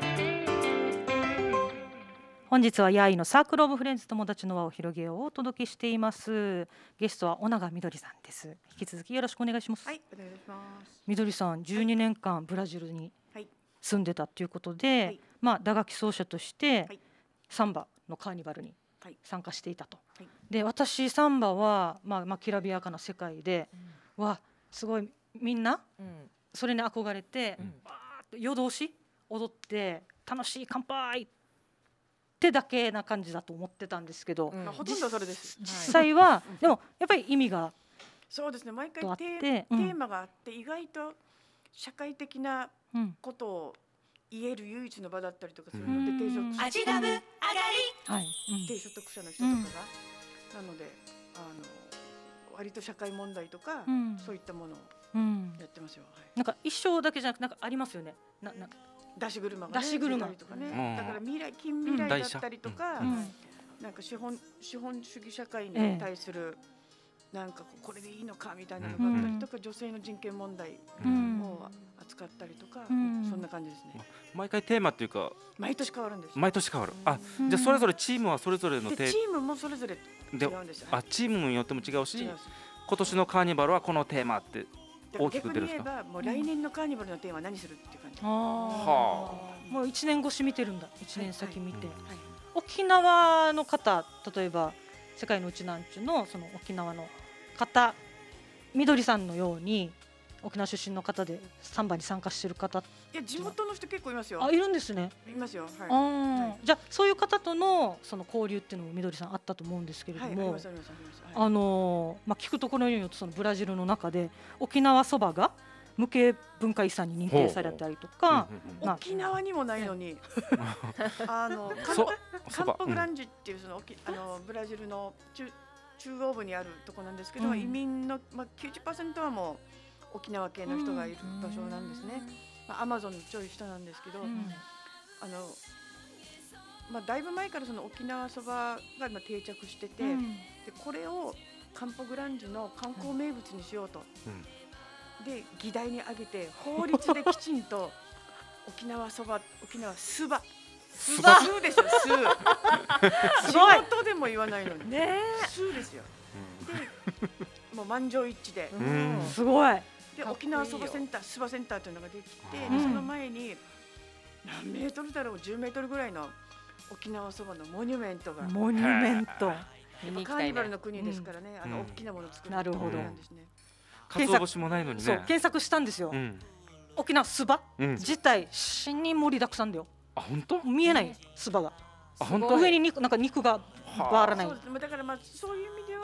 本日はヤイのサークルオブフレンズ友達の輪を広げようをお届けしています。ゲストは尾長みどりさんです。引き続きよろしくお願いします。 はい、お願いします。 みどりさんじゅうにねんかんブラジルに住んでたということで、はい、まあ打楽器奏者としてサンバのカーニバルに参加していたと。はい、で私サンバはまあまあきらびやかな世界で、うん、わすごいみんな、うん、それに憧れて、うん、バーッと夜通し踊って楽しい乾杯ってだけな感じだと思ってたんですけど、 うん、ほとんどそれです。 実際はでもやっぱり意味がそうですね。毎回テー、うん、テーマがあって意外と社会的なことを言える唯一の場だったりとかするので、低所得アジラブ上がり、 はい、低所得者の人とかが、うん、なのであの割と社会問題とか、うん、そういったものをやってますよ。はい、 なんか一生だけじゃなくなんかありますよね。なな出し車が、ね、 出し車とかね、うん、だから未来近未来だったりとか、うん、なんか資本資本主義社会に対する、ええ、なんかこれでいいのかみたいなのがあったりとか、うん、女性の人権問題を扱ったりとか、うん、そんな感じですね。 毎回テーマっていうか毎年変わるんです。 毎年変わる。あ、うん、じゃあそれぞれチームはそれぞれのテーマ、 チームもそれぞれ違うんです。 あ、チームによっても違うし、今年のカーニバルはこのテーマって大きく出るんですか。 逆に言えばもう来年のカーニバルのテーマは何するっていう感じ。 ああ、もう一年越し見てるんだ。一年先見て。はいはい、沖縄の方、例えば世界のうちなんちゅのその沖縄の方、みどりさんのように沖縄出身の方でサンバに参加してる方、 いや地元の人結構いますよ。 あ、いるんですね。 いますよ。はい。 あ、はい、じゃあそういう方とのその交流っていうのもみどりさんあったと思うんですけれども、はい、ありますありますあります。あのー、まあ聞くところによるとそのブラジルの中で沖縄そばが無形文化遺産に認定されたりとか、 まあ、沖縄にもないのにあのカンポグランジっていうそのあのブラジルの中中央部にあるところなんですけど、うん、移民の、まあ、きゅうじゅっパーセント はもう沖縄系の人がいる場所なんですね。まあ、アマゾンのちょい下なんですけど、うん、あのまあ、だいぶ前からその沖縄そばがまあ定着してて、うん、でこれをカンポグランジの観光名物にしようと、うん、で議題に挙げて法律できちんと沖縄そば、沖縄すばすばすですよ、す地元でも言わないのにね、すですよ。でもう満場一致で、 うん、すごい。 で沖縄そばセンター、すばセンターというのができて、うん、その前に何メートルだろう、じゅうメートルぐらいの沖縄そばのモニュメントが。 モニュメント。 カーニバルの国ですからね、うん、あの大きなものを作る。 なるほど。 かつお節もないのにね。そう、 検索したんですよ。うん、沖縄そば自体死に盛りだくさんだよ。 あ、本当？ 見えないそばが。 あ、本当？ 上に肉、なんか肉がバーらない。 そうです。だからまあそういう意味では、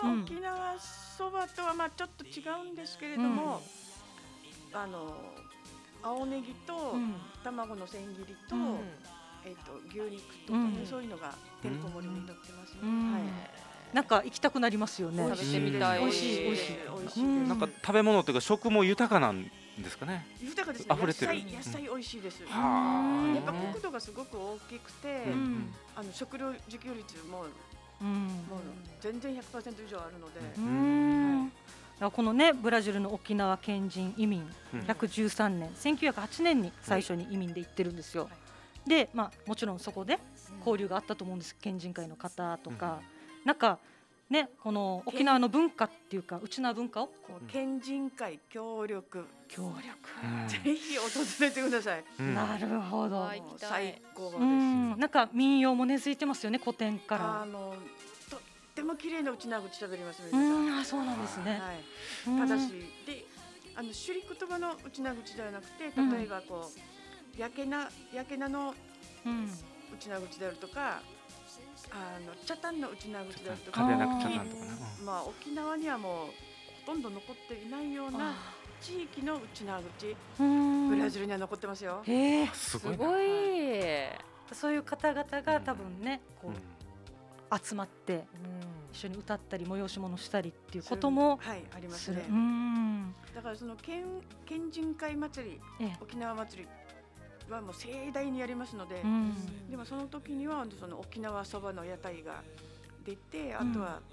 沖縄そばとはまあちょっと違うんですけれども、うん、あの青ネギと卵の千切りと、うん、えっと牛肉とかね、うん、そういうのがてんこ盛りに乗ってますね。うん、はい。 なんか行きたくなりますよね。 食べてみたい。 美味しい美味しい美味しい。 なんか食べ物というか食も豊かなんですかね。 豊かですね。 溢れてる。 野菜美味しいです。やっぱ国土がすごく大きくて、あの食料自給率ももう全然 ひゃくパーセント 以上あるので。 うんこのねブラジルの沖縄県人移民ひゃくじゅうさんねん、せんきゅうひゃくはちねんに最初に移民で行ってるんですよ。で、まあもちろんそこで交流があったと思うんです。県人会の方とか、なんかねこの沖縄の文化っていうかうちな文化を県人会協力協力、 ぜひ訪れてください。 なるほど、 最高です。 なんか民謡も根付いてますよね、古典から。 あのとっても綺麗なうちな口喋ります皆さん。 あ、そうなんですね。 ただしで、あの首里言葉のうちな口ではなくて、例えばこうやけなやけなのうちな口であるとか。あのチャタンのうちな口であるとか、 壁なくチャタンとかね。 まあ沖縄にはもうほとんど残っていないような地域のうちな口、ブラジルには残ってますよ。 へえ、 すごい。 そういう方々が多分ね、こう集まって一緒に歌ったり催し物したりっていうこともはいありますね。だからその県県人会祭り、沖縄祭りはもう盛大にやりますので、うん、でもその時にはその沖縄そばの屋台が出て、あとは、うん、あの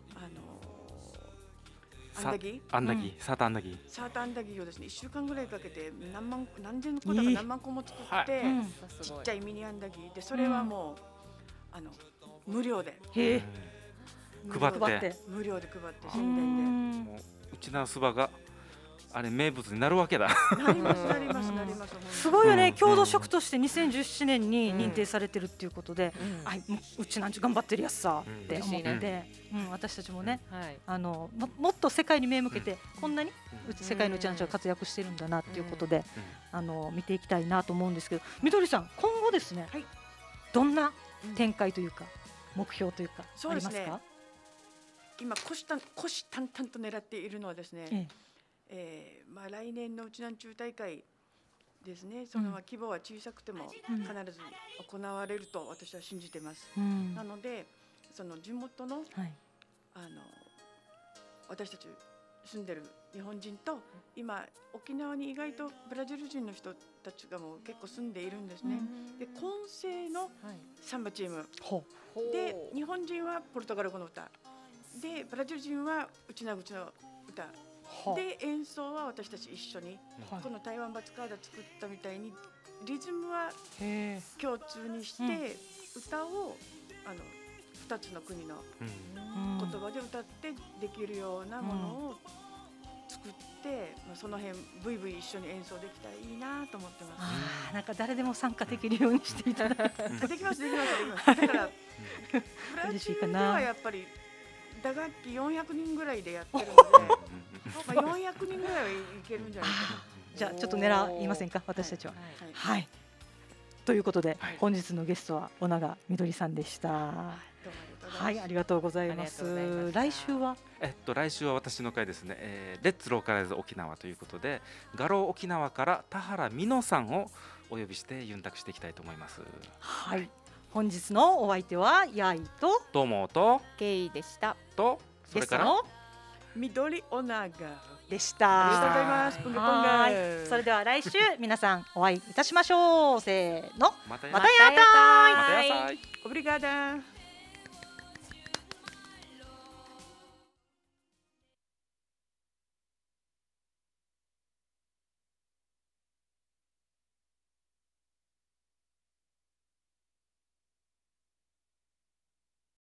アンダギアンダギ、サーターアンダギサーターアンダギをですねいっしゅうかんぐらいかけて何万何千個だか何万個も作って、はい、ちっちゃいミニアンダギでそれはもう、うん、あの無料でへ配って無料で配って宣伝でもううちなそばがあれ名物になるわけだ。 なりますなりますなります。 すごいよね。郷土食としてにせんじゅうななねんに認定されてるっていうことで、あ、うちなんちゅ頑張ってるやつさって思って、私たちもね、あのもっと世界に目向けてこんなに世界のうちなんちゅが活躍してるんだなっていうことで、あの見ていきたいなと思うんですけど、みどりさん今後ですね、どんな展開というか目標というかありますか？ 今虎視眈々と狙っているのはですね。えーまあ、来年のうちなんちゅう大会ですね、その規模は小さくても必ず行われると私は信じています。うん、なのでその地元の、はい、あの私たち住んでる日本人と今沖縄に意外とブラジル人の人たちがもう結構住んでいるんですね。で混成のサンバチーム、はい、で日本人はポルトガル語の歌でブラジル人はうちな口の歌で演奏は私たち一緒に、はい、この台湾バツカーダ作ったみたいにリズムは共通にして、うん、歌をあのふたつの国の言葉で歌ってできるようなものを作って、まあ、その辺ブイブイ一緒に演奏できたらいいなと思ってます。 あ、なんか誰でも参加できるようにしていただいてできますできますできます。だからブラジルではやっぱり打楽器よんひゃくにんぐらいでやってるので、まあよんひゃくにんぐらいはいけるんじゃないかな。 じゃあちょっと狙いませんか、私たちは。はい。はいはい、ということで、はい、本日のゲストは尾長みどりさんでした。はい、ありがとうございます。来週はえっと来週は私の会ですね。えー、レッツローカライズ沖縄ということで、画廊沖縄から田原美乃さんをお呼びしてユンタクしていきたいと思います。 はい。本日のお相手はやいとどうもとケイでしたと、それから緑尾長でした。 ありがとうございます。プンガポンガ。 それでは来週皆さんお会いいたしましょう。せーの、 またやたい。 またやたい。 オブリガーダ。